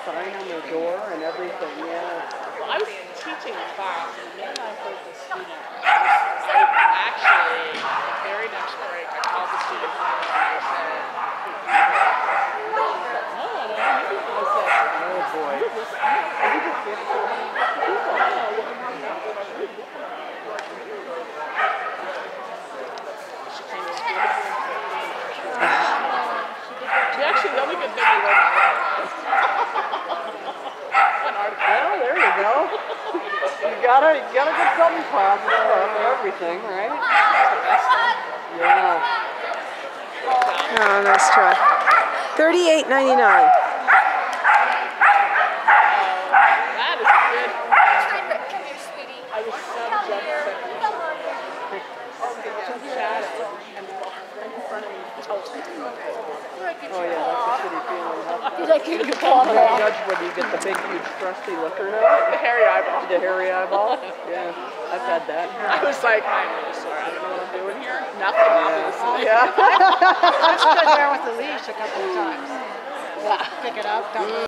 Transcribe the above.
sign on their door and everything, yeah. Well, I was teaching a class, and then I heard the student. Actually, the very next break, I called the student and I said, no, I don't know. I said, oh boy. Actually, the only good thing we learned Well, there you go. You gotta get something positive out of everything, right? Yeah. Oh, nice try. $38.99. That is good. Come here, sweetie. I was so jealous. Oh yeah, that's a shitty feeling, huh? Did I give you a call You back? judge when you get the big, huge, crusty looker now. The hairy eyeball. The hairy eyeball? Yeah, I've had that. I was like, I'm really sorry. I don't know what I'm doing here. Nothing, obviously. Yeah. I've stood there with the leash a couple of times. Pick it up, come